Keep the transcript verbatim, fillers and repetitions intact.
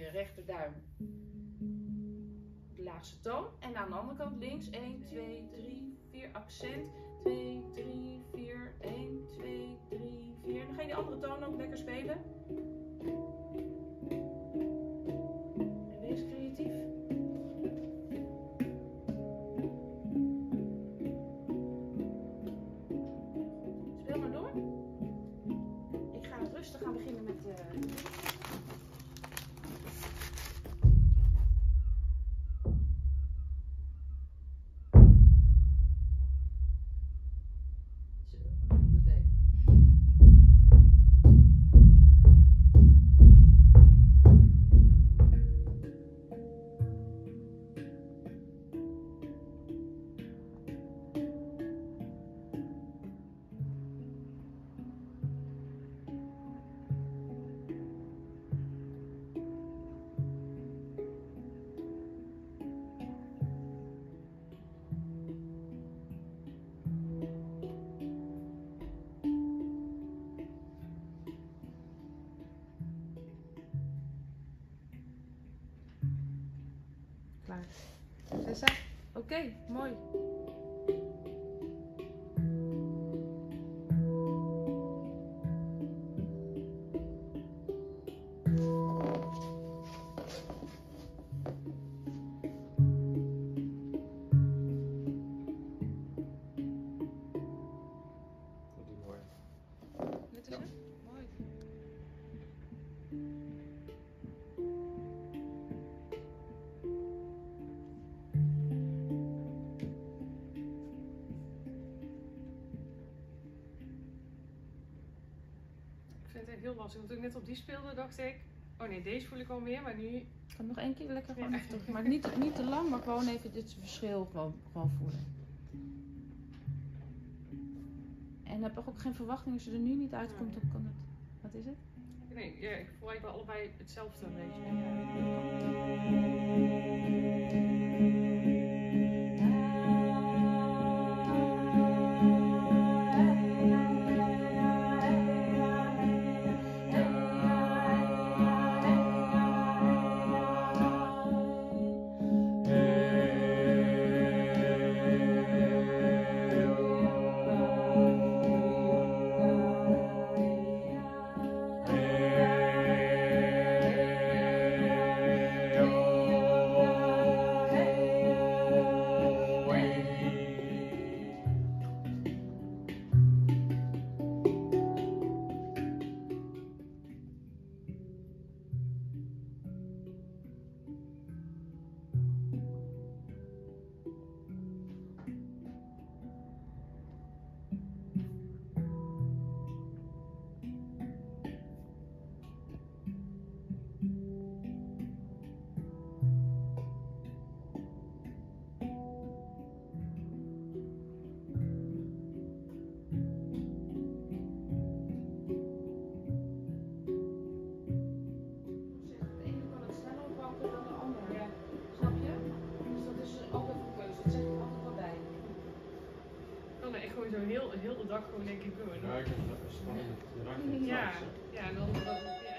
rechterduim de laagste toon. En aan de andere kant links één, twee, drie, vier, accent. twee, drie, vier, één, twee, drie, vier. Dan ga je die andere toon ook lekker spelen. En wees creatief. Speel maar door. Ik ga rustig gaan beginnen met de... Klaar. Tessa? Oké, okay, mooi. Dit is het? Mooi. Ik vind het echt heel lastig. Toen ik net op die speelde, dacht ik, oh nee, deze voel ik al meer, maar nu... Ik kan nog één keer lekker gewoon Ja. even terug. Maar niet, niet te lang, maar gewoon even dit verschil gewoon, gewoon voelen. En heb ook geen verwachting, als je er nu niet uitkomt, dan kan het... Wat is het? Nee, ja, ik voel eigenlijk wel allebei hetzelfde een beetje. Gewoon zo heel, heel de dag gewoon denk ik doen. Ja, ik heb spannend. Ja, ja, dan, dan, ja.